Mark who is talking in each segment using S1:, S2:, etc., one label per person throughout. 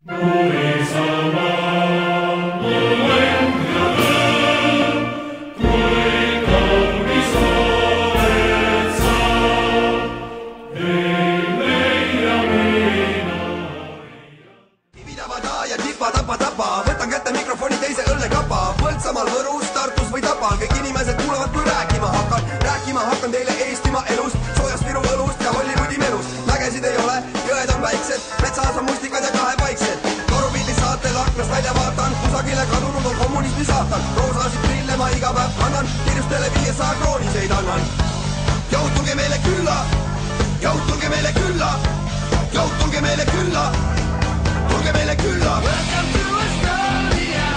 S1: Võtan kätte mikrofoni teise õllekapa Põltsamal, Võrus, Tartus või Tapal Kõik inimesed kuulavad, kui rääkima hakkan teile Eestimaa elust Soojast Viru õlust ja Hollywoodi melust Mägesid ei ole, jõed on väiksed Metsas on mustikad ja kahepaiksed Korupildis saatel aknast välja vaatan Kusagile kadunud on kommunismi saatan Roosasid prille ma iga päev kannan Kirjustele 500 krooniseid annan Jõud, tulge meile külla Jõud, tulge meile külla Jõud, tulge meile külla Tulge meile külla Welcome to Estonia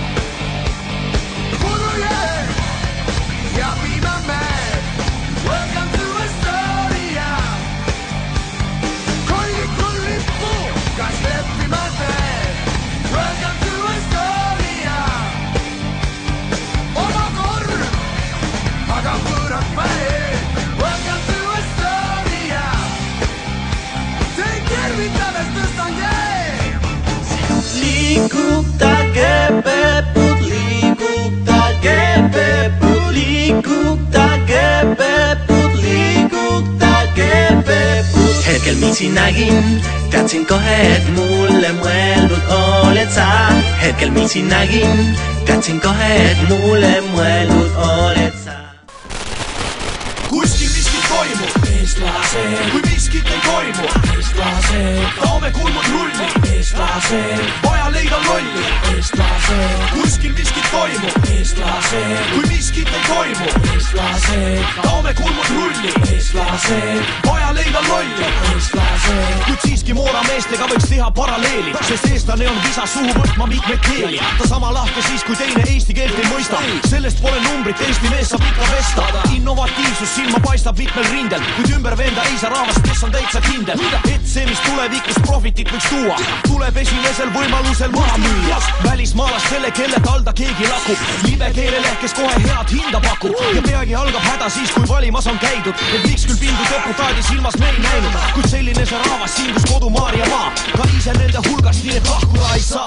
S1: Kuuluja Ja be my man Welcome to Estonia Kollikul lippu Kas leppi my man Welcome to Estonia Oma korv Aga võõrad päev Welcome to Estonia Teid tervitades tõstan jäi
S2: Liikutage pepud, liikutage pepud, liikutage pepud, liikutage pepud. Hetkel mind siin nägin, teadsin kohe, et mulle mõeldud oled sa. Hetkel mind siin nägin, teadsin kohe, et mulle mõeldud oled sa.
S3: Kuskil miskit toimub, eestlased. Kui miskit ei toimu, eestlased. Toome kulmud rulli, eestlased. Vaja leida lolli, eestlased. Kuskil miskit toimub, eestlased. Kui miskit ei toimu, eestlased. Toome kulmud rulli, eestlased. Vaja leida lolli, eestlased. Kuid siiski moora meestega võiks teha paralleeli, sest eestlane on visas suhu võtma mitmeid keeli. Ta sama lahke siis, kui teine eesti keelt ei mõista. Sellest pole numbrit, eesti mees saab ikka vesta. Innovatiivsus silma paistab mitmel rindel, kuid ümber veenda ei saa raamast, kes on täitsa kindel. Et see, mis tulevikus profitit võiks tuua, tuleb esimesel võimalusel maha müüa. Välismaalast selle, kelle talda keegi lakub. Libe keeleleht, kes kohe head hinda pakub. Ja peagi algab häda siis, kui valimas on käidud. Et miks küll pindu deputaadi silmas me ei näinud. Kuid selline see rahvas siin, kus kodu Maarja maa. Ka ise nende hulgast nii, et lahkuda ei saa.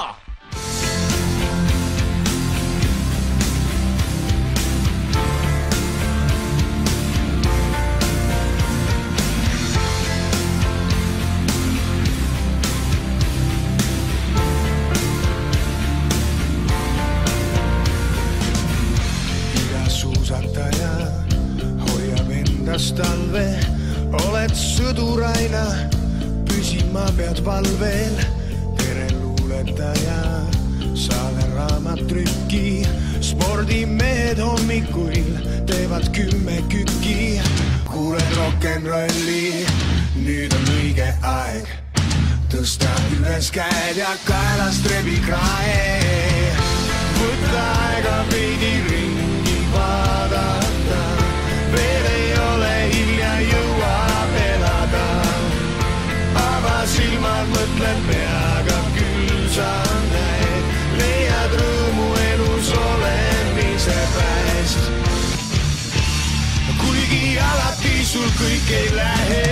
S4: Hoiab endast talve, oled sõduraina, püsima pead palvel. Tere luuletaja, saale raamattrükki, spordimehed hommikuil teevad 10 kükki. Kuuled rock'n'rolli, nüüd on õige aeg, tõsta üles käed ja kaelast rebi krae. Võtta aega veidi ringi vaadata, veel ei ole hilja, jõuab elada. Ava silmad, mõtled peaga, küll sa näed, leiad rõõmu elus olemise päest. Kuigi alati sul kõik ei lähe,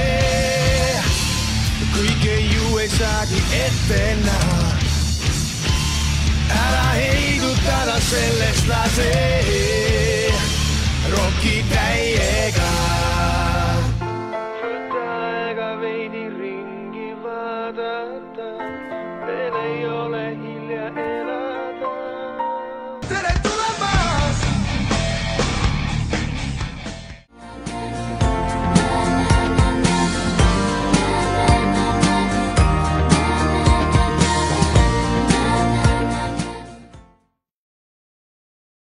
S4: kõike ju ei saagi ette näha. Ära heidutada sellest lase, roki täiega.